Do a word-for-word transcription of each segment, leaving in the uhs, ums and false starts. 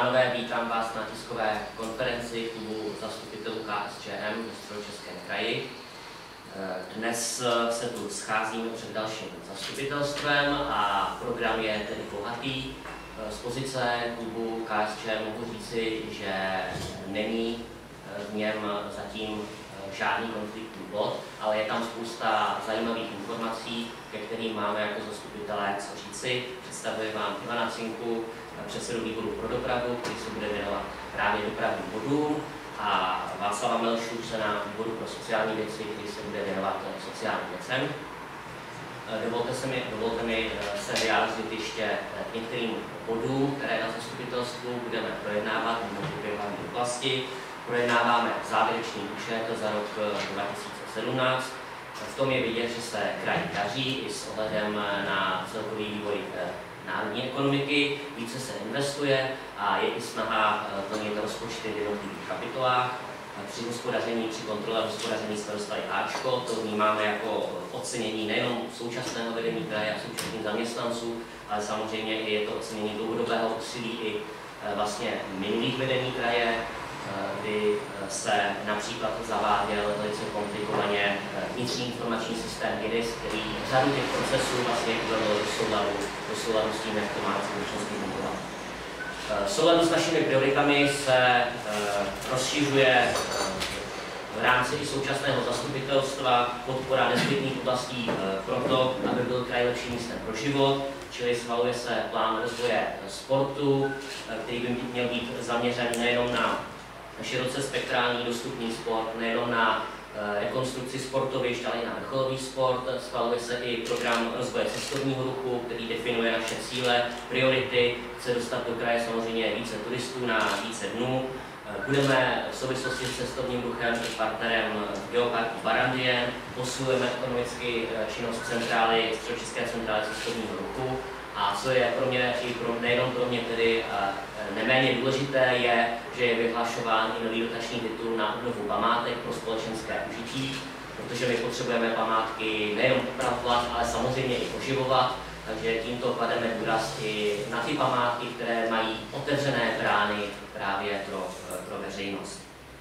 pánové, vítám vás na tiskové konferenci klubu zastupitelů K S Č M ve Středočeském kraji. Dnes se tu scházíme před dalším zastupitelstvem a program je tedy bohatý. Z pozice klubu K S Č M mohu říci, že není v něm zatím žádný konfliktní bod, ale je tam spousta zajímavých informací, ke kterým máme jako zastupitelé co říci. Představuji vám Ivana Cinku, předsedu výboru pro dopravu, který se bude věnovat právě dopravním bodům, a Václava Melšuse na výboru pro sociální věci, který se bude věnovat sociálním věcem. Dovolte, se mi, dovolte mi se vyjádřit ještě k některým bodům, které na zastupitelstvu budeme projednávat v hlavní oblasti. Projednáváme závěrečný účet za rok dva tisíce sedmnáct. V tom je vidět, že se kraj daří i s ohledem na celkový vývoj národní ekonomiky, více se investuje a je i snaha plnit rozpočty v jednotlivých kapitolách. Při hospodaření, při kontrole hospodaření jsme dostali Ačko, to vnímáme jako ocenění nejenom současného vedení kraje a současných zaměstnanců, ale samozřejmě i je to ocenění dlouhodobého úsilí i vlastně minulých vedení kraje, kdy se například zaváděl velice komplikovaně vnitřní informační systém I D I S, který řadu těch procesů vlastně uvedl do souladu, do souladu s tím, jak to má společnosti fungovat. V souladu s našimi prioritami se rozšiřuje v rámci i současného zastupitelstva podpora nezbytných oblastí pro to, aby byl kraj lepším místem pro život, čili schvaluje se plán rozvoje sportu, který by měl být zaměřen nejenom na široce spektrální dostupný sport, nejenom na rekonstrukci sportovišť, ale i na vrcholový sport. Schvaluje se i program rozvoje cestovního ruchu, který definuje naše cíle, priority. Chce dostat do kraje samozřejmě více turistů na více dnů. Budeme v souvislosti s cestovním ruchem i partnerem v Geoparku Barandien. Posilujeme ekonomicky činnost centrály, Středočeské centrály cestovního ruchu. A co je pro mě, i pro, nejenom pro mě tedy neméně důležité, je, že je vyhlašován i nový dotační titul na obnovu památek pro společenské užití, protože my potřebujeme památky nejenom opravovat, ale samozřejmě i oživovat, takže tímto klademe důraz i na ty památky, které mají otevřené brány právě pro, pro veřejnost.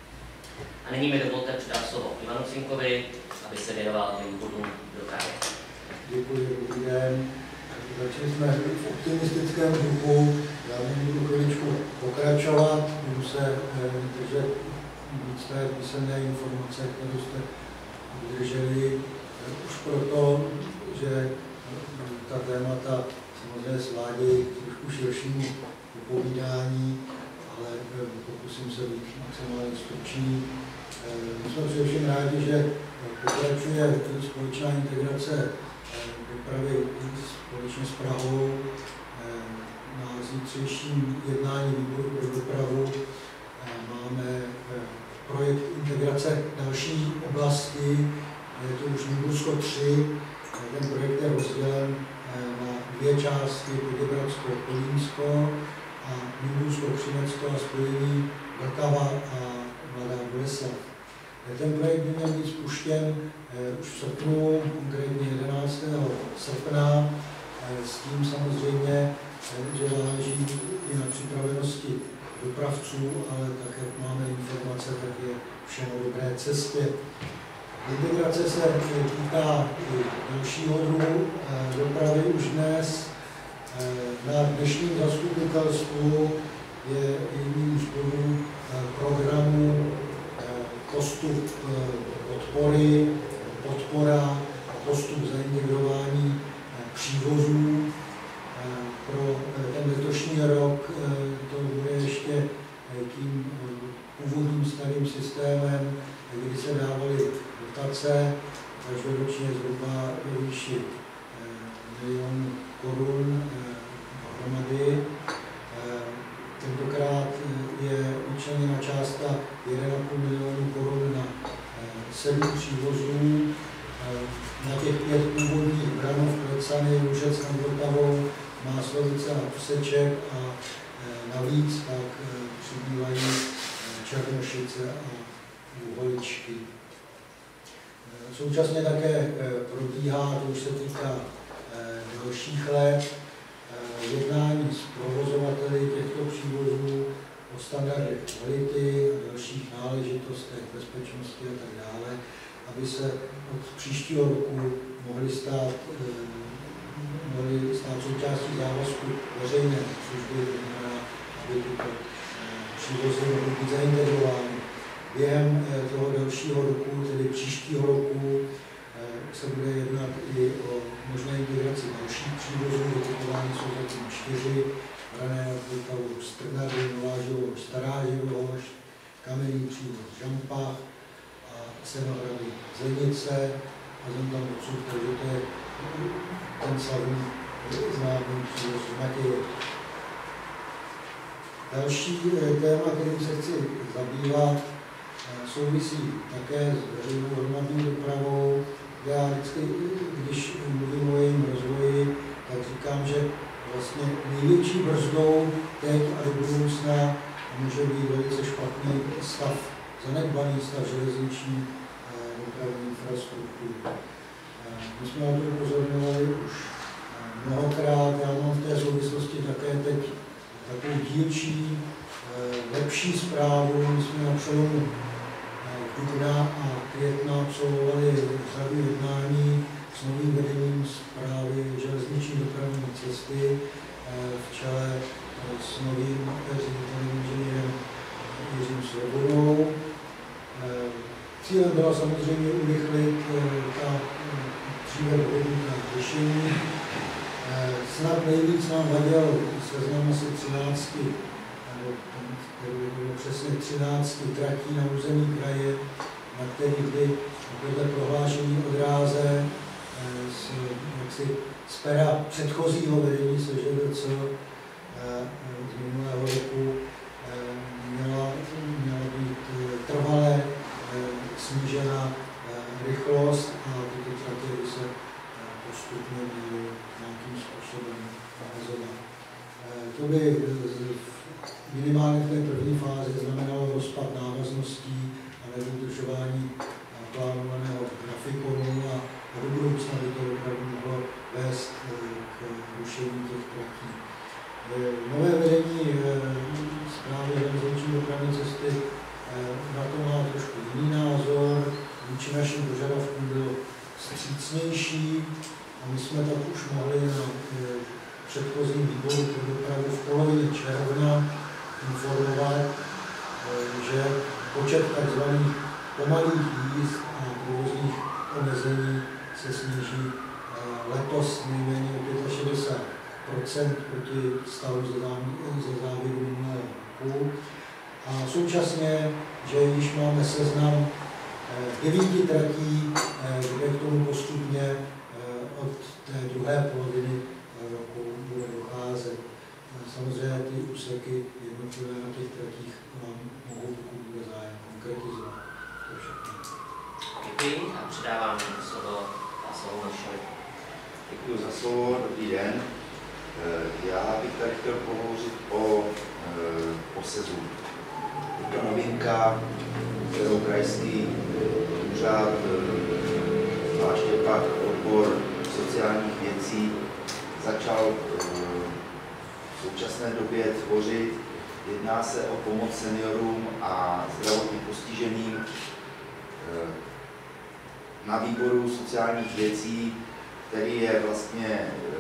A nyní mi dovolte předat slovo Ivanu Cinkovi, aby se věnoval těm bodům do kraje. Děkuji, dobrý den. Začali jsme v optimistickém duchu, já budu chviličku pokračovat, budu se držet víc té písemné informace, které jste udrželi, už proto, že ta témata samozřejmě svádějí trošku širšímu popovídání, ale pokusím se být maximálně stručný. My jsme především rádi, že pokračuje společná integrace dopravy společně s Prahou. Na zítřejším jednání výboru pro dopravu máme projekt integrace další oblasti, je to už Nymbursko tři. Ten projekt je rozdělen na dvě části, Poděbradsko-Kolínsko a Nymbursko-Křinecké a spojení Vltava a Mladá Boleslav. Ten projekt by měl být spuštěn už v srpnu, konkrétně jedenáctého srpna, s tím samozřejmě, že záleží i na připravenosti dopravců, ale tak, jak máme informace, tak je vše na dobré cestě. Integrace se týká i dalšího druhu dopravy už dnes. Na dnešním zastupitelstvu je jedním z bodů programu postup podpory, podpora, postup zaintegrování přívozů. Pro ten letošní rok to bude ještě tím původním starým systémem, kdy se dávaly dotace, každoročně zhruba ve výši milion korun dohromady. Tentokrát je vyčleněna částka jeden a půl milionu korun na sedm přívozů. Na těch pět původních Branov, Klecany, Lužec nad Vltavou, Máslovice a Pseček a navíc pak přibývají Černošice a Uholičky. Současně také probíhá, to už se týká dalších let, jednání s provozovateli těchto přívozů kvality a dalších náležitostech, bezpečnosti a tak dále, aby se od příštího roku mohly stát, mohly stát součástí závazku veřejné služby, aby tyto přívozy mohly být zaintegrovány. Během toho dalšího roku, tedy příštího roku, se bude jednat i o možné integraci dalších přívozů, vytipovány jsou zatím čtyři, Rané nad Vltavou, Strnady, Nová Živoš, Stará Živoš, kamenný přívoz Žampach a Senohrady Zenice a zem tam odsud, takže to je ten slavný známý přívoz Matěje. Další téma, kterým se chci zabývat, souvisí také s veřejnou hromadnou dopravou. Já vždycky, když mluvím o jejím rozvoji, tak říkám, že vlastně největší brzdou teď a do budoucna může být velice špatný stav, zanedbaný stav železniční dopravní infrastruktury. My jsme na to upozorňovali už mnohokrát. Já mám v té souvislosti také teď takovou dílčí, lepší zprávu. My jsme na přelomu dubna a května absolvovali řadu jednání s novým vedením správy železniční dopravní cesty v čele s novým ředitelem inženýrem Jiřím Svobodou. Cílem bylo samozřejmě urychlit ta dříve dohodnutá řešení. Snad nejvíc nám vadil seznam asi třinácti, nebo přesně třinácti tratí na území kraje, na kterých by podle prohlášení o dráze z, jaksi, z pera předchozího vedení S Ž D C z minulého roku měla, měla být trvale snížena rychlost a tyto tratě by se postupně měly nějakým způsobem omezovat. To by minimálně v té první fázi znamenalo rozpad návazností a nedodržování plánovaného grafikonu a do budoucna by to opravdu mohlo vést k rušení těch tratí. Nové vedení správy železniční dopravní cesty na to má trošku jiný názor, vůči našim požadavkům bylo vstřícnější a my jsme tak už mohli na předchozím výboru pro dopravu v polovině června informovat, že počet tzv. Pomalých jízd a provozních omezení se sníží letos nejméně o šedesát pět procent proti stavu ze závěru minulého roku. A současně, že již máme seznam devíti tratí, kde k tomu postupně od té druhé poloviny roku bude docházet. Samozřejmě ty úseky jednotlivé na těch tratích vám mohou, pokud bude zájem, konkretizovat. To všechno. Děkuji a předávám slovo Václavu Maršovi. Děkuji za slovo, dobrý den. Já bych tady chtěl pohovořit o posezu. Je to novinka, kterou krajský úřad, zvláště pak odbor sociálních věcí, začal v současné době tvořit. Jedná se o pomoc seniorům a zdravotně postiženým. Na výboru sociálních věcí, který je vlastně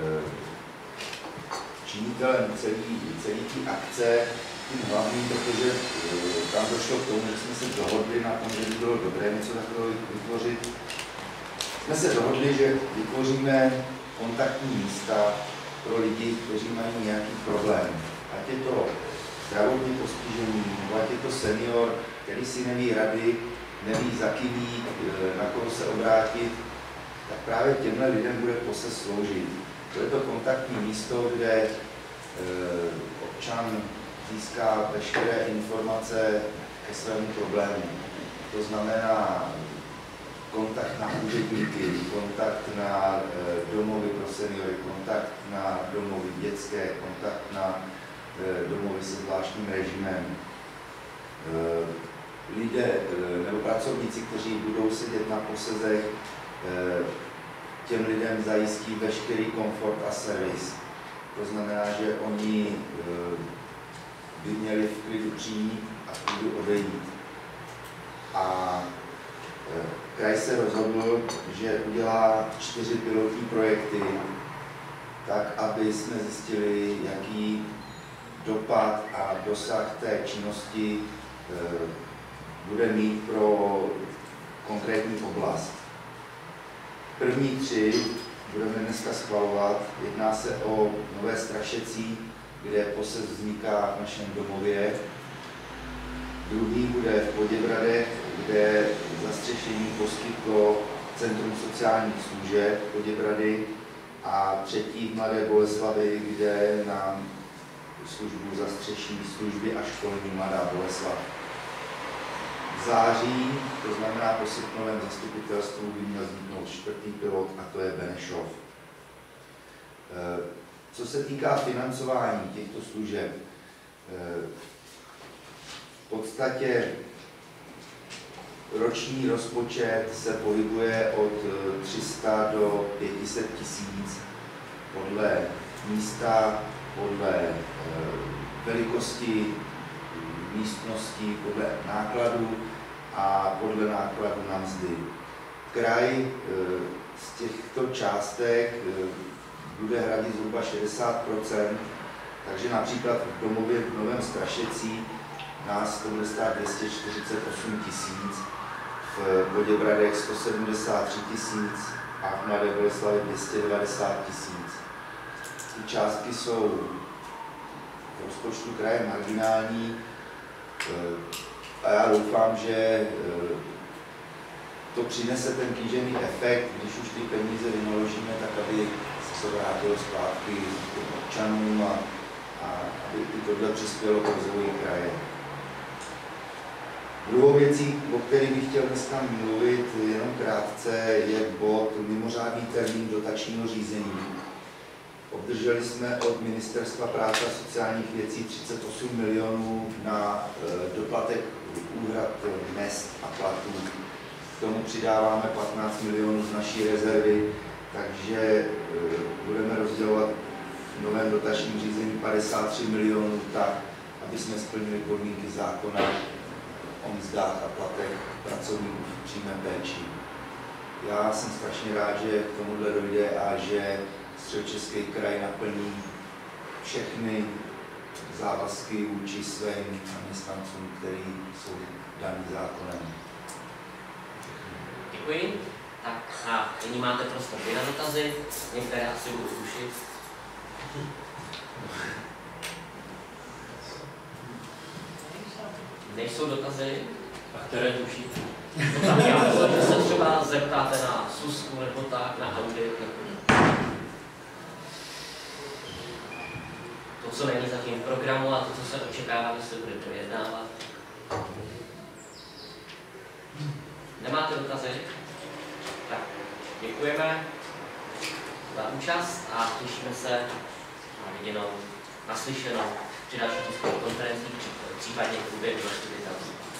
činitelem celý, celý té akce, tím hlavním, protože tam došlo k tomu, že jsme se dohodli na tom, že by bylo dobré něco takového vytvořit. Jsme se dohodli, že vytvoříme kontaktní místa pro lidi, kteří mají nějaký problém. Ať je to zdravotně postižený, nebo ať je to senior, který si neví rady, neví za kým jít, na koho se obrátit, tak právě těmhle lidem bude posez sloužit. To je to kontaktní místo, kde e, občan získá veškeré informace ke svému problému. To znamená kontakt na úředníky, kontakt na e, domovy pro seniory, kontakt na domovy dětské, kontakt na e, domovy se zvláštním režimem. E, lidé nebo pracovníci, kteří budou sedět na posezech, těm lidem zajistí veškerý komfort a servis. To znamená, že oni by měli v klidu přijít a odsudu odejít. A kraj se rozhodl, že udělá čtyři pilotní projekty, tak, aby jsme zjistili, jaký dopad a dosah té činnosti bude mít pro konkrétní oblast. První tři budeme dneska schvalovat. Jedná se o Nové Strašecí, kde posed vzniká v našem domově. Druhý bude v Poděbradech, kde zastřešení poskytlo Centrum sociálních služeb Poděbrady, a třetí v Mladé Boleslavi, kde nám službu zastřeší služby a školní Mladá Boleslav. V září, to znamená po srpnovém zastupitelstvu, by měl vzniknout čtvrtý pilot, a to je Benešov. Co se týká financování těchto služeb, v podstatě roční rozpočet se pohybuje od tři sta do pěti set tisíc podle místa, podle velikosti místnosti, podle nákladů a podle nákladů na mzdy. Kraj z těchto částek bude hradit zhruba šedesát procent, takže například v domově v Novém Strašecí nás to bude stát dvě stě čtyřicet osm tisíc, v Poděbradech sto sedmdesát tři tisíc a v Mladé Boleslavi dvě stě devadesát tisíc. Ty částky jsou v rozpočtu kraje marginální a já doufám, že to přinese ten kýžený efekt, když už ty peníze vynaložíme, tak aby se to vrátilo zpátky občanům a, a aby i tohle přispělo k rozvoji kraje. Druhou věcí, o které bych chtěl dneska mluvit, jenom krátce, je bod mimořádný termín dotačního řízení. Obdrželi jsme od Ministerstva práce a sociálních věcí třicet osm milionů na doplatek úhrad mezd a platů. K tomu přidáváme patnáct milionů z naší rezervy, takže budeme rozdělovat v novém dotačním řízení padesát tři milionů tak, aby jsme splnili podmínky zákona o mzdách a platech pracovníků v přímé péči. Já jsem strašně rád, že k tomuhle dojde a že Středočeský kraj naplní všechny závazky vůči svým zaměstnancům, které jsou daný zákonem. Děkuji. Tak a nyní máte prostor na dotazy, některé asi budu zrušit. Nejsou dotazy? A které tušíte? No tak já myslím, že se třeba zeptáte na Susku nebo tak, na audit. To, co není zatím v programu a to, co se očekává, že se bude projednávat. Nemáte dotazy? Tak, děkujeme za účast a těšíme se na viděnou, naslyšenou při dalších tiskových konferencích, případně v průběhu zastupitelství.